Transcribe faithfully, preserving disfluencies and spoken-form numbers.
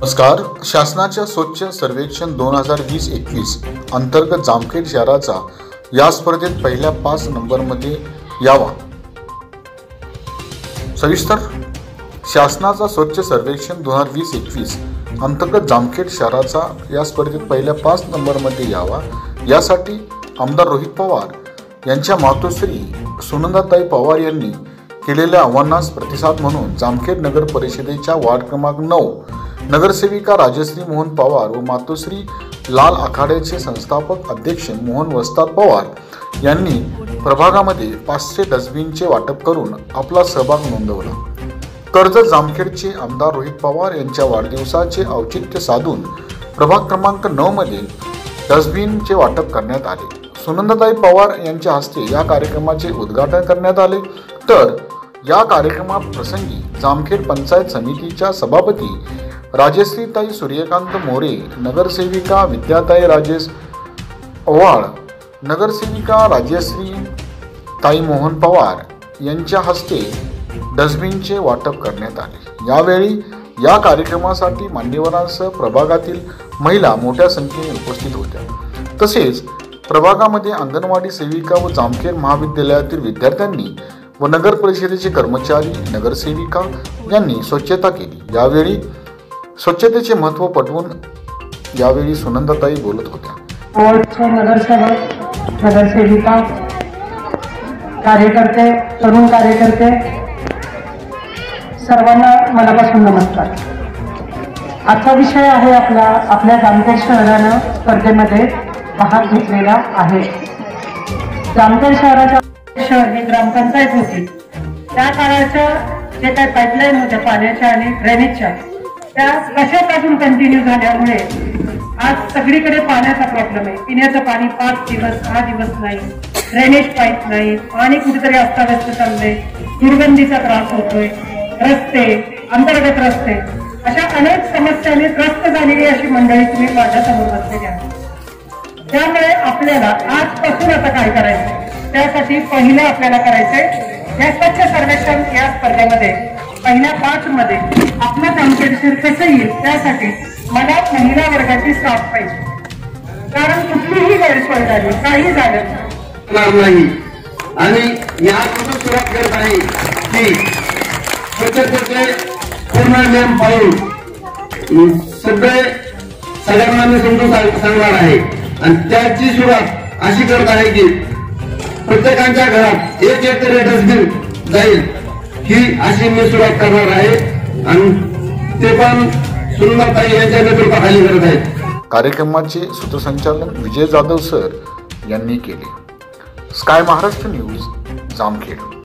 नमस्कार. शासनाच्या स्वच्छ सर्वेक्षण दोन हजार वीस एकवीस अंतर्गत जामखेड शहराचा या स्पर्धेत पहिल्या पाच नंबरमध्ये यावा. सविस्तर. शासनाचा स्वच्छ सर्वेक्षण दोन हजार वीस एकवीस अंतर्गत जामखेड शहराचा या स्पर्धेत पहिल्या पाच नंबरमध्ये यावा यासाठी आमदार रोहित पवार यांच्या मातोश्री सुनंदाताई पवार यांनी केलेल्या आव्हानास प्रतिसाद म्हणून जामखेड नगर परिषदेच्या वार्ड क्रमांक नऊ नगरसेविका राजश्री मोहन पवार व मातोश्री लाल आखाड्याचे संस्थापक अध्यक्ष मोहन वस्ताद पवार यांनी प्रभागामध्ये पाचशे डस्टबिनचे वाटप करून आपला सहभाग नोंदवला. कर्जत जामखेडचे आमदार रोहित पवार यांच्या वाढदिवसाचे औचित्य साधून प्रभाग क्रमांक नऊ मध्ये डस्टबिनचे वाटप करण्यात आले. सुनंदाताई पवार यांच्या हस्ते या कार्यक्रमाचे उद्घाटन करण्यात आले. तर या कार्यक्रमाप्रसंगी जामखेड पंचायत समितीच्या सभापती राजश्रीताई सूर्यकांत मोरे, नगरसेविका विद्याताई राजेश ओवाळ, नगरसेविका राजश्री ताई मोहन पवार यांच्या हस्ते डस्टबिनचे वाटप करण्यात आले. यावेळी या कार्यक्रमासाठी मान्यवरांसह प्रभागातील महिला मोठ्या संख्येने उपस्थित होत्या. तसेच प्रभागामध्ये अंगणवाडी सेविका व जामखेड महाविद्यालयातील विद्यार्थ्यांनी व नगर परिषदेचे कर्मचारी, नगरसेविका यांनी स्वच्छता केली. यावेळी स्वच्छतेचे महत्त्व पटवून यावेळी सुनंदाताई बोलत होत्या. नगरसेवक, नगरसेविका, कार्यकर्ते, तरुण कार्यकर्ते सर्वांना मनापासून नमस्कार. आजचा विषय आहे आपला आपल्या जामखेड शहरानं स्पर्धेमध्ये भाग घेतलेला आहे. जामखेड शहराच्या शहर ही ग्रामपंचायत होती. त्या काळाच्या जे काही पाईपलाईन होत्या पाण्याच्या आणि ड्रेनेजच्या त्या कशापासून कंटिन्यू झाल्यामुळे आज सगळीकडे पाण्याचा प्रॉब्लेम आहे. पिण्याचं पाणी पाच दिवस सहा दिवस नाही, ड्रेनेज पाईप नाही, पाणी कुठेतरी अस्ताव्यस्त चाललंय, दुर्गंधीचा त्रास होतोय, रस्ते, अंतर्गत रस्ते, अशा अनेक समस्यांनी त्रस्त झालेली अशी मंडळी तुम्ही माझ्या समोर बसलेली आहे. त्यामुळे आपल्याला आजपासून आता काय करायचं, त्यासाठी पहिलं आपल्याला करायचंय या स्वच्छ सर्वेक्षण या स्पर्धेमध्ये पहिल्या पाच मध्ये आपलं जामखेड शहर कसं येईल त्यासाठी मला महिला वर्गाची साथ पाहिजे. कारण कुठलीही गैरसोय झाली, काही झालं नाही. आणि यापासून सुरुवात करत आहे की स्वच्छतेचे पूर्ण नियम पाळून सगळे सगळ्यांना मी समजून सांगणार आहे. आणि त्याची सुरुवात अशी करत आहे की प्रत्येकाच्या घरात एक एक तरी डस्टबिन जाईल ही अशी मी सुरुवात करणार आहे. आणि ते पण सुनंदाताई यांच्या नेतृत्वाखाली करत आहेत. कार्यक्रमाचे सूत्रसंचालन विजय जाधव सर यांनी केले. Sky Maharashtra news, Jamkhed.